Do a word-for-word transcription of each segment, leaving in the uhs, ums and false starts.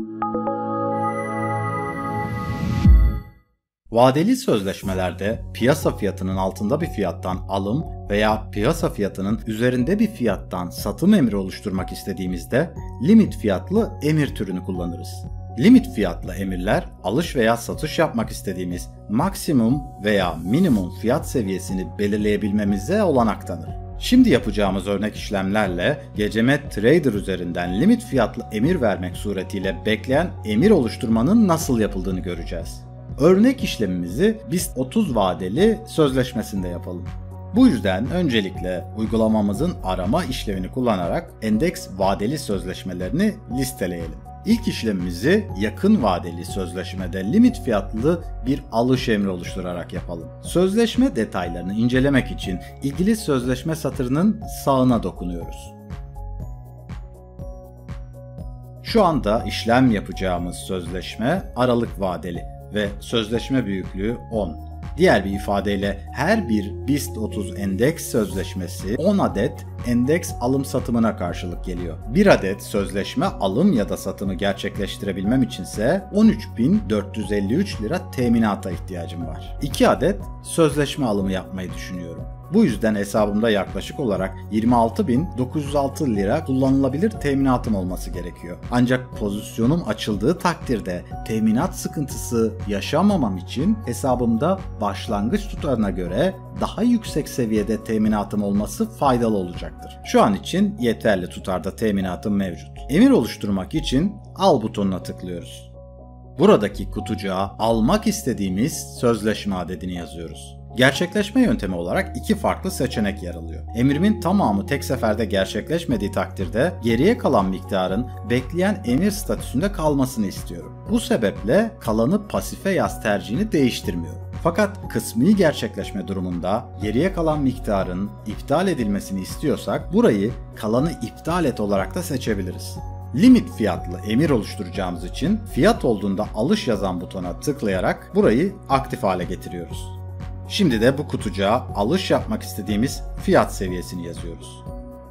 Vadeli sözleşmelerde piyasa fiyatının altında bir fiyattan alım veya piyasa fiyatının üzerinde bir fiyattan satım emri oluşturmak istediğimizde limit fiyatlı emir türünü kullanırız. Limit fiyatlı emirler alış veya satış yapmak istediğimiz maksimum veya minimum fiyat seviyesini belirleyebilmemize olanak tanır. Şimdi yapacağımız örnek işlemlerle Gecemet Trader üzerinden limit fiyatlı emir vermek suretiyle bekleyen emir oluşturmanın nasıl yapıldığını göreceğiz. Örnek işlemimizi BIST otuz vadeli sözleşmesinde yapalım. Bu yüzden öncelikle uygulamamızın arama işlevini kullanarak endeks vadeli sözleşmelerini listeleyelim. İlk işlemimizi yakın vadeli sözleşmede limit fiyatlı bir alış emri oluşturarak yapalım. Sözleşme detaylarını incelemek için ilgili sözleşme satırının sağına dokunuyoruz. Şu anda işlem yapacağımız sözleşme aralık vadeli ve sözleşme büyüklüğü on. Diğer bir ifadeyle her bir BIST otuz endeks sözleşmesi on adet endeks alım satımına karşılık geliyor. bir adet sözleşme alım ya da satımı gerçekleştirebilmem içinse on üç bin dört yüz elli üç lira teminata ihtiyacım var. iki adet sözleşme alımı yapmayı düşünüyorum. Bu yüzden hesabımda yaklaşık olarak yirmi altı bin dokuz yüz altı lira kullanılabilir teminatım olması gerekiyor. Ancak pozisyonum açıldığı takdirde teminat sıkıntısı yaşamamam için hesabımda başlangıç tutarına göre daha yüksek seviyede teminatım olması faydalı olacaktır. Şu an için yeterli tutarda teminatım mevcut. Emir oluşturmak için al butonuna tıklıyoruz. Buradaki kutucuğa almak istediğimiz sözleşme adedini yazıyoruz. Gerçekleşme yöntemi olarak iki farklı seçenek yer alıyor. Emrimin tamamı tek seferde gerçekleşmediği takdirde geriye kalan miktarın bekleyen emir statüsünde kalmasını istiyorum. Bu sebeple kalanı pasife yaz tercihini değiştirmiyorum. Fakat kısmi gerçekleşme durumunda geriye kalan miktarın iptal edilmesini istiyorsak burayı kalanı iptal et olarak da seçebiliriz. Limit fiyatlı emir oluşturacağımız için fiyat olduğunda alış yazan butona tıklayarak burayı aktif hale getiriyoruz. Şimdi de bu kutucuğa alış yapmak istediğimiz fiyat seviyesini yazıyoruz.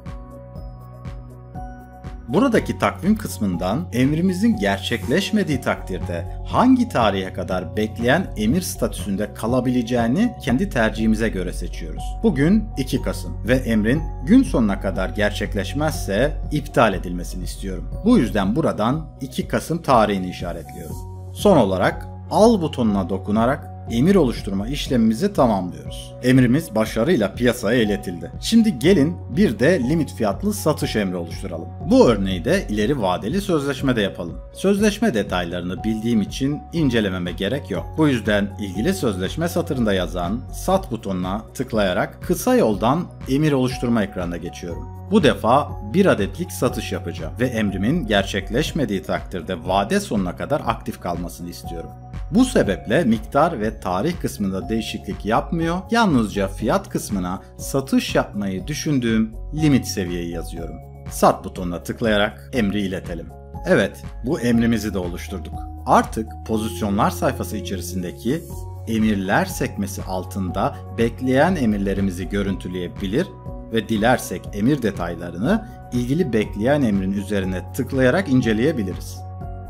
Buradaki takvim kısmından emrimizin gerçekleşmediği takdirde hangi tarihe kadar bekleyen emir statüsünde kalabileceğini kendi tercihimize göre seçiyoruz. Bugün iki Kasım ve emrin gün sonuna kadar gerçekleşmezse iptal edilmesini istiyorum. Bu yüzden buradan iki Kasım tarihini işaretliyorum. Son olarak al butonuna dokunarak emir oluşturma işlemimizi tamamlıyoruz. Emrimiz başarıyla piyasaya iletildi. Şimdi gelin bir de limit fiyatlı satış emri oluşturalım. Bu örneği de ileri vadeli sözleşmede yapalım. Sözleşme detaylarını bildiğim için incelememe gerek yok. Bu yüzden ilgili sözleşme satırında yazan sat butonuna tıklayarak kısa yoldan emir oluşturma ekranına geçiyorum. Bu defa bir adetlik satış yapacağım ve emrimin gerçekleşmediği takdirde vade sonuna kadar aktif kalmasını istiyorum. Bu sebeple miktar ve tarih kısmında değişiklik yapmıyor, yalnızca fiyat kısmına satış yapmayı düşündüğüm limit seviyeyi yazıyorum. Sat butonuna tıklayarak emri iletelim. Evet, bu emrimizi de oluşturduk. Artık pozisyonlar sayfası içerisindeki emirler sekmesi altında bekleyen emirlerimizi görüntüleyebilir ve dilersek emir detaylarını ilgili bekleyen emrin üzerine tıklayarak inceleyebiliriz.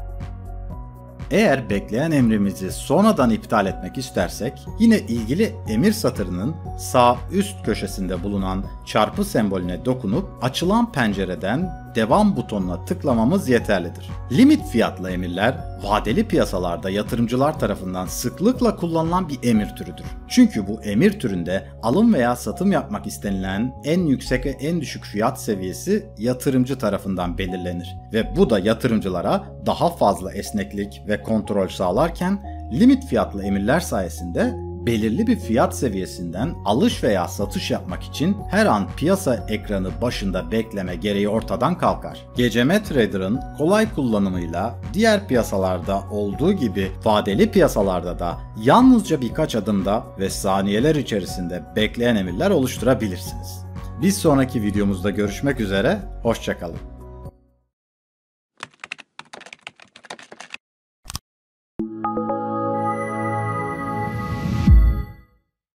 Eğer bekleyen emrimizi sonradan iptal etmek istersek yine ilgili emir satırının sağ üst köşesinde bulunan çarpı sembolüne dokunup açılan pencereden devam butonuna tıklamamız yeterlidir. Limit fiyatlı emirler vadeli piyasalarda yatırımcılar tarafından sıklıkla kullanılan bir emir türüdür. Çünkü bu emir türünde alım veya satım yapmak istenilen en yüksek ve en düşük fiyat seviyesi yatırımcı tarafından belirlenir ve bu da yatırımcılara daha fazla esneklik ve kontrol sağlarken limit fiyatlı emirler sayesinde belirli bir fiyat seviyesinden alış veya satış yapmak için her an piyasa ekranı başında bekleme gereği ortadan kalkar. Gecemet Trader'ın kolay kullanımıyla diğer piyasalarda olduğu gibi vadeli piyasalarda da yalnızca birkaç adımda ve saniyeler içerisinde bekleyen emirler oluşturabilirsiniz. Bir sonraki videomuzda görüşmek üzere, hoşça kalın.